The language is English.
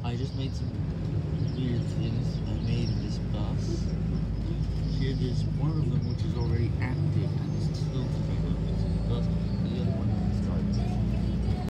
I just made some weird things I made in this bus. Here there's one of them which is already active and is tilted